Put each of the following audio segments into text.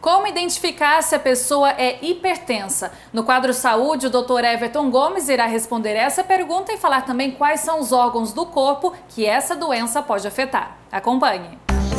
Como identificar se a pessoa é hipertensa? No quadro Saúde, o Dr. Everton Gomes irá responder essa pergunta e falar também quais são os órgãos do corpo que essa doença pode afetar. Acompanhe.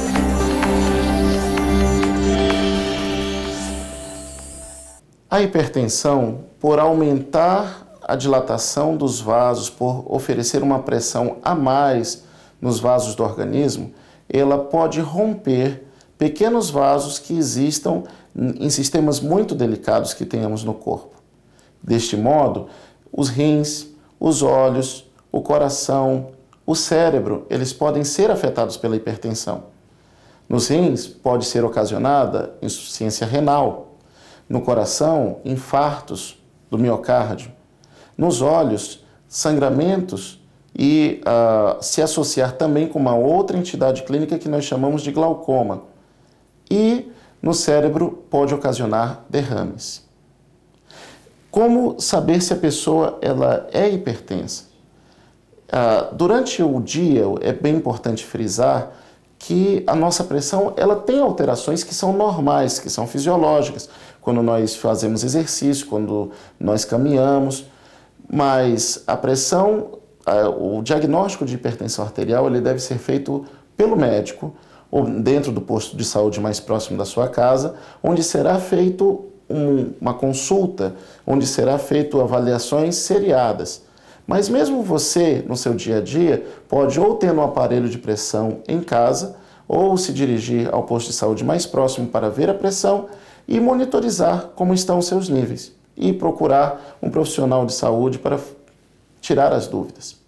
A hipertensão, por aumentar a dilatação dos vasos, por oferecer uma pressão a mais nos vasos do organismo, ela pode romper pequenos vasos que existam em sistemas muito delicados que tenhamos no corpo. Deste modo, os rins, os olhos, o coração, o cérebro, eles podem ser afetados pela hipertensão. Nos rins, pode ser ocasionada insuficiência renal. No coração, infartos do miocárdio. Nos olhos, sangramentos e se associar também com uma outra entidade clínica que nós chamamos de glaucoma. E no cérebro pode ocasionar derrames. Como saber se a pessoa ela é hipertensa? Durante o dia é bem importante frisar que a nossa pressão ela tem alterações que são normais, que são fisiológicas, quando nós fazemos exercício, quando nós caminhamos, mas a pressão, o diagnóstico de hipertensão arterial ele deve ser feito pelo médico, ou dentro do posto de saúde mais próximo da sua casa, onde será feito uma consulta, onde será feito avaliações seriadas. Mas mesmo você, no seu dia a dia, pode ou ter um aparelho de pressão em casa, ou se dirigir ao posto de saúde mais próximo para ver a pressão e monitorizar como estão os seus níveis. E procurar um profissional de saúde para tirar as dúvidas.